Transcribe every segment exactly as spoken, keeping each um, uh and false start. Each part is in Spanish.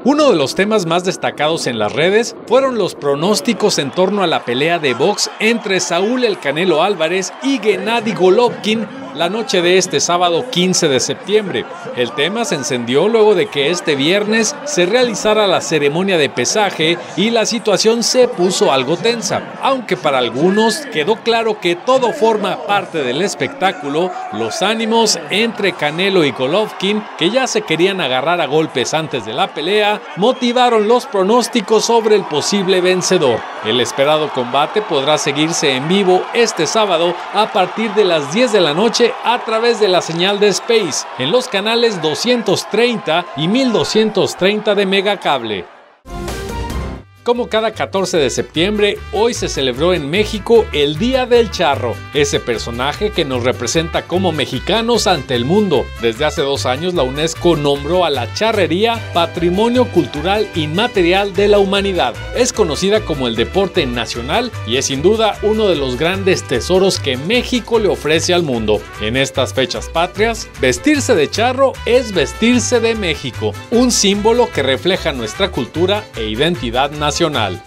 Uno de los temas más destacados en las redes fueron los pronósticos en torno a la pelea de box entre Saúl El Canelo Álvarez y Gennady Golovkin la noche de este sábado quince de septiembre. El tema se encendió luego de que este viernes se realizara la ceremonia de pesaje y la situación se puso algo tensa. Aunque para algunos quedó claro que todo forma parte del espectáculo, los ánimos entre Canelo y Golovkin, que ya se querían agarrar a golpes antes de la pelea, motivaron los pronósticos sobre el posible vencedor. El esperado combate podrá seguirse en vivo este sábado a partir de las diez de la noche a través de la señal de Space en los canales doscientos treinta y mil doscientos treinta de Megacable. Como cada catorce de septiembre, hoy se celebró en México el Día del Charro, ese personaje que nos representa como mexicanos ante el mundo. Desde hace dos años la UNESCO nombró a la charrería Patrimonio Cultural Inmaterial de la Humanidad. Es conocida como el deporte nacional y es sin duda uno de los grandes tesoros que México le ofrece al mundo. En estas fechas patrias, vestirse de charro es vestirse de México, un símbolo que refleja nuestra cultura e identidad nacional. Nacional.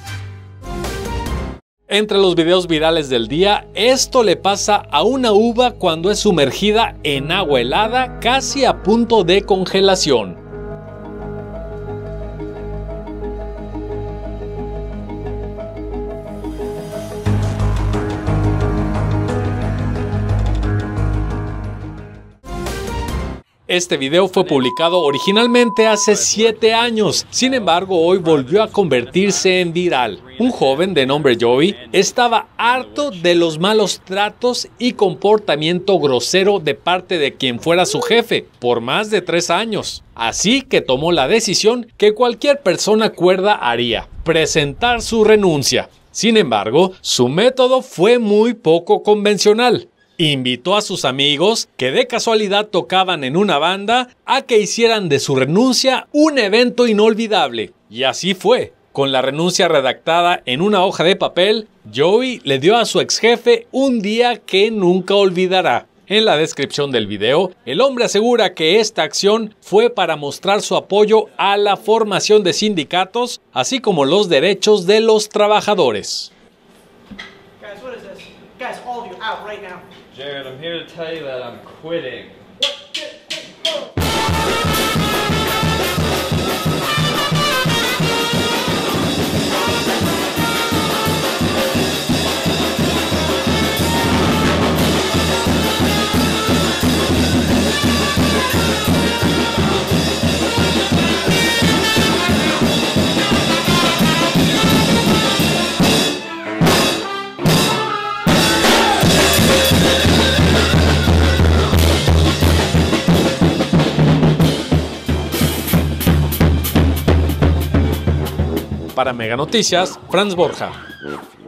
Entre los videos virales del día, esto le pasa a una uva cuando es sumergida en agua helada casi a punto de congelación. Este video fue publicado originalmente hace siete años, sin embargo hoy volvió a convertirse en viral. Un joven de nombre Joey estaba harto de los malos tratos y comportamiento grosero de parte de quien fuera su jefe por más de tres años. Así que tomó la decisión que cualquier persona cuerda haría: presentar su renuncia. Sin embargo, su método fue muy poco convencional. Invitó a sus amigos, que de casualidad tocaban en una banda, a que hicieran de su renuncia un evento inolvidable. Y así fue. Con la renuncia redactada en una hoja de papel, Joey le dio a su ex jefe un día que nunca olvidará. En la descripción del video, el hombre asegura que esta acción fue para mostrar su apoyo a la formación de sindicatos, así como los derechos de los trabajadores. Guys, what is this? Guys, all of you out right now. Jared, I'm here to tell you that I'm quitting. What? Get, get, go. Para Mega Noticias, Franz Borja.